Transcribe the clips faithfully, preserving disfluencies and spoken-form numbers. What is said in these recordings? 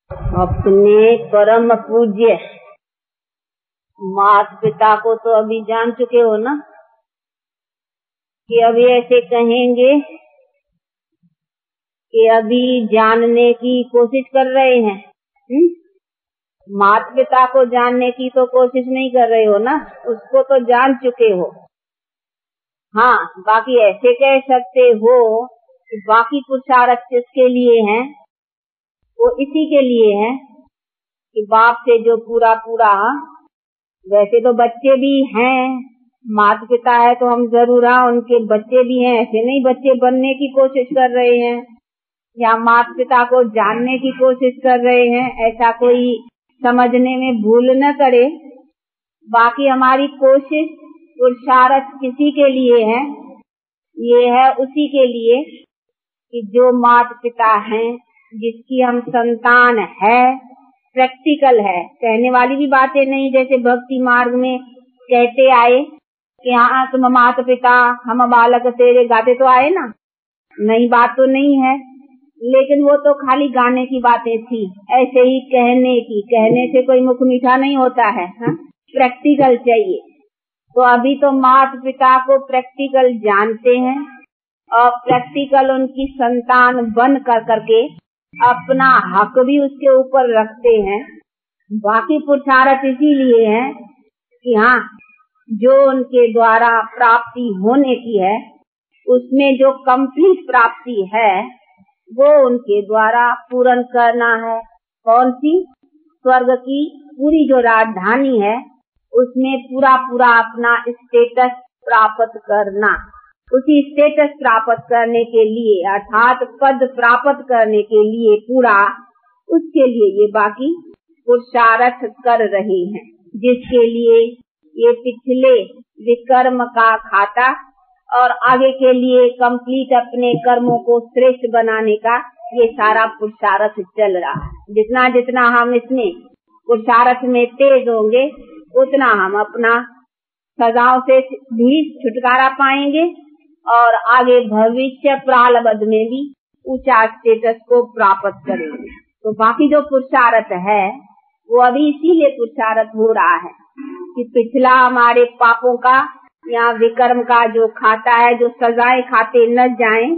अपने परम पूज्य माता पिता को तो अभी जान चुके हो ना, कि अभी ऐसे कहेंगे कि अभी जानने की कोशिश कर रहे हैं। हुँ? माता पिता को जानने की तो कोशिश नहीं कर रहे हो ना, उसको तो जान चुके हो। हाँ, बाकी ऐसे कह सकते हो कि बाकी पुरुषार्थ किसके लिए हैं, वो इसी के लिए है कि बाप से जो पूरा पूरा, वैसे तो बच्चे भी हैं, माता पिता है तो हम जरूर हाँ उनके बच्चे भी हैं, ऐसे नहीं बच्चे बनने की कोशिश कर रहे हैं या माता पिता को जानने की कोशिश कर रहे हैं, ऐसा कोई समझने में भूल न करे। बाकी हमारी कोशिश पुरुषार्थ किसी के लिए है, ये है उसी के लिए कि जो माता पिता हैं, जिसकी हम संतान है, प्रैक्टिकल है, कहने वाली भी बातें नहीं, जैसे भक्ति मार्ग में कहते आए कि हाँ तुम माता पिता हम बालक तेरे गाते तो आए ना, नई बात तो नहीं है, लेकिन वो तो खाली गाने की बातें थी, ऐसे ही कहने की, कहने से कोई मुख मीठा नहीं होता है, हा? प्रैक्टिकल चाहिए। तो अभी तो माता पिता को प्रैक्टिकल जानते हैं और प्रैक्टिकल उनकी संतान बन कर करके अपना हक भी उसके ऊपर रखते हैं। बाकी पुरुषार्थ इसीलिए है कि हाँ जो उनके द्वारा प्राप्ति होने की है, उसमें जो कंप्लीट प्राप्ति है वो उनके द्वारा पूर्ण करना है। कौन सी? स्वर्ग की पूरी जो राजधानी है उसमें पूरा पूरा अपना स्टेटस प्राप्त करना। उसी स्टेटस प्राप्त करने के लिए अर्थात पद प्राप्त करने के लिए पूरा, उसके लिए ये बाकी पुरुषार्थ कर रहे हैं, जिसके लिए ये पिछले विकर्म का खाता और आगे के लिए कंप्लीट अपने कर्मों को श्रेष्ठ बनाने का ये सारा पुरुषार्थ चल रहा है। जितना जितना हम इसमें पुरुषार्थ में तेज होंगे, उतना हम अपना सजाओं से भी छुटकारा पाएंगे और आगे भविष्य प्रारब्ध में भी ऊंचा स्टेटस को प्राप्त करेंगे। तो बाकी जो पुरुषार्थ है वो अभी इसीलिए पुरुषार्थ हो रहा है कि पिछला हमारे पापों का या विकर्म का जो खाता है, जो सजाएं खाते न जाएं,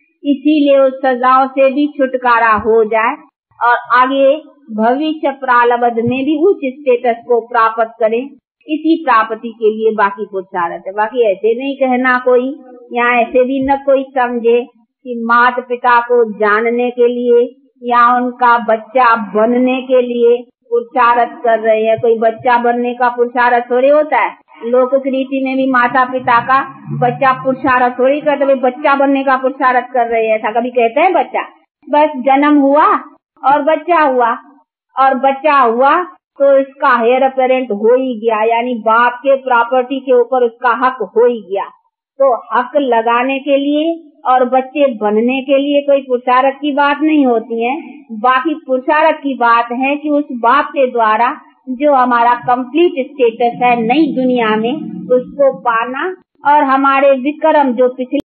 इसीलिए उस सजाओं से भी छुटकारा हो जाए और आगे भविष्य प्रारब्ध में भी उच्च स्टेटस को प्राप्त करें। इसी प्राप्ति के लिए बाकी पुरुषार्थ है। बाकी ऐसे नहीं कहना कोई, या ऐसे भी न कोई समझे कि माता पिता को जानने के लिए या उनका बच्चा बनने के लिए पुरुषार्थ कर रहे हैं। कोई बच्चा बनने का पुरुषार्थ थोड़ी होता है। लोक रीति में भी माता पिता का बच्चा पुरुषार्थ थोड़ी करते, भाई बच्चा बनने का पुरुषार्थ कर रहे हैं, ऐसा कभी कहते हैं? बच्चा बस जन्म हुआ और बच्चा हुआ और बच्चा हुआ तो इसका हेयर अपेरेंट हो ही गया, यानी बाप के प्रॉपर्टी के ऊपर उसका हक हो ही गया। तो हक लगाने के लिए और बच्चे बनने के लिए कोई पुरुषार्थ की बात नहीं होती है। बाकी पुरुषार्थ की बात है कि उस बाप के द्वारा जो हमारा कंप्लीट स्टेटस है नई दुनिया में, उसको पाना और हमारे विक्रम जो पिछले